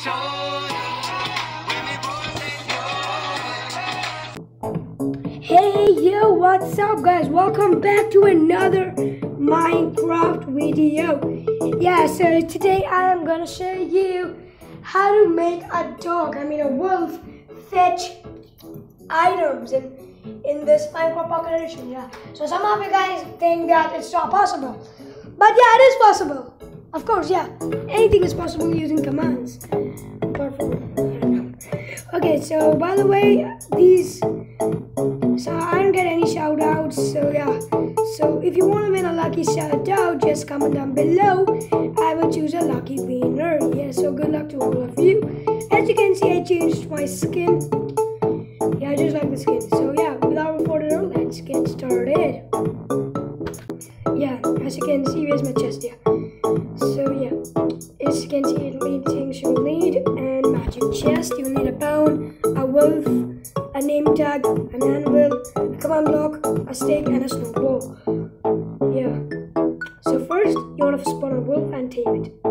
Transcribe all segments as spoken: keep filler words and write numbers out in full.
Hey yo, what's up guys? Welcome back to another Minecraft video. Yeah, so today I am gonna show you how to make a dog, I mean a wolf, fetch items in, in this Minecraft Pocket Edition. Yeah, so some of you guys think that it's not possible, but yeah, it is possible. Of course, yeah, anything is possible using commands. Apart from, I don't know. Okay, so by the way, these, so I don't get any shout outs, so yeah. So if you want to win a lucky shout out, just comment down below. I will choose a lucky winner. Yeah, so good luck to all of you. As you can see, I changed my skin. Yeah, I just like the skin. So yeah, without further ado, let's get started. Yeah, as you can see, here's my chest. Yeah. So yeah, as you can see, it leads things you will need, and magic chest. You will need a bone, a wolf, a name tag, an anvil, a command block, a stick, and a snowball. Yeah. So first, you want to spawn a wolf and tame it.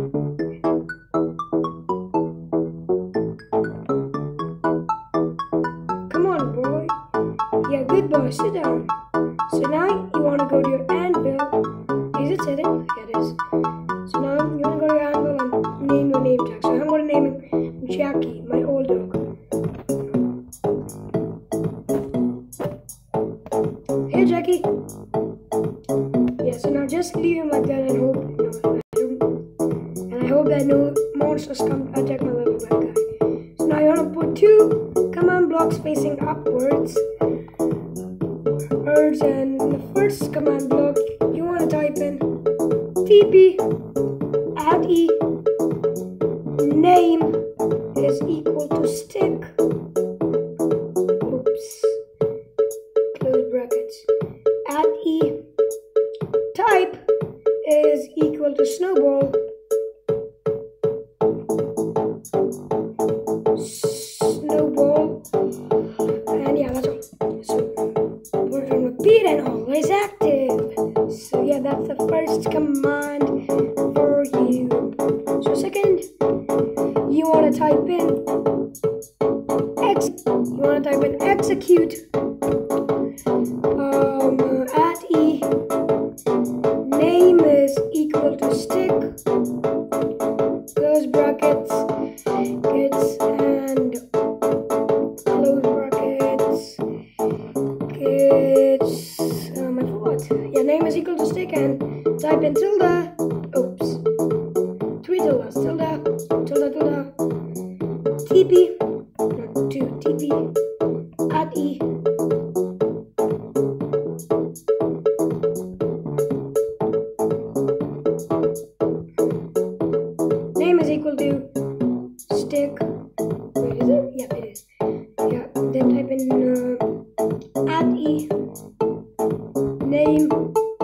Come on, boy. Yeah, good boy. Sit down. So now you want to go to your anvil. Is it sitting? Yeah, it is. So now you want to go to your anvil and name your name tag. So I'm going to name him Jackie, my old dog. Hey Jackie. Yeah, so now just leave him like that and hope, you know, and I hope that no monsters come attack my little bad guy. So now you want to put two command blocks facing upwards. And the first command block, you want to type in T P add E, name is equal to stick, oops, close brackets, add E, type is equal to snowball, snowball, and yeah, that's all. So we're gonna repeat and always active. So yeah, that's the first command for you. So second, you want to type in ex you want to type in execute, um, at E, name is equal to stick, close brackets, kids, and close brackets, kids, um, I forgot. Yeah, name is equal to stick, and type in tilde, oops, three tildes, tilde, tilde, tilde, tp, not two, tp, add E, name is equal to stick, wait, is it? Yeah, it is. Yeah, then type in uh, add E, name,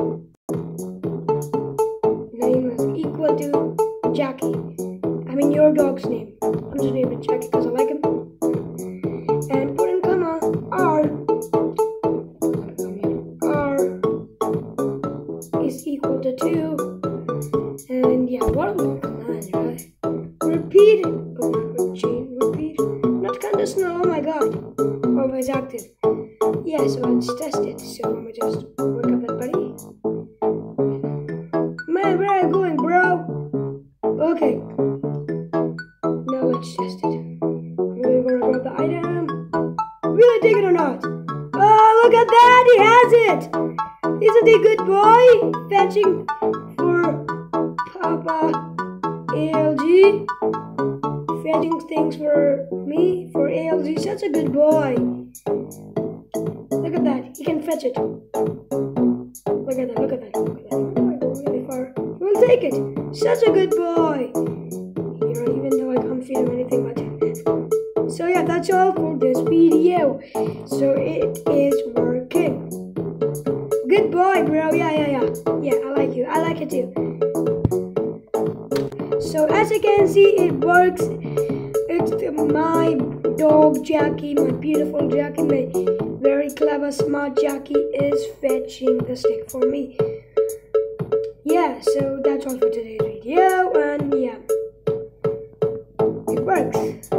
name is equal to Jackie. I mean your dog's name. I'm just naming it Jackie because I like him. And put in comma R. R is equal to two. And yeah, what a long command, right? Repeat. Oh, repeat. Repeat. Not kind of snow. Oh my god. Always active. Yeah, so let's test it. So let me just wake up that buddy. Man, where are you going, bro? Okay. Now let's test it. We're gonna grab the item. Will I take it or not? Oh, look at that! He has it! Isn't he a good boy? Fetching for Papa A L G. Fetching things for me, for A L G. Such a good boy. Look at that. He can fetch it. Look at that. Look at that. Look at that. Oh, I go really far. We'll take it. Such a good boy. You know, even though I can't feed him anything, but so yeah, that's all for this video. So it is working. Good boy, bro. Yeah, yeah, yeah. Yeah, I like you. I like it too. So as you can see, it works. It's my dog Jackie, my beautiful Jackie, my very clever, smart Jackie is fetching the stick for me. Yeah, so that's all for today's video, and yeah. works.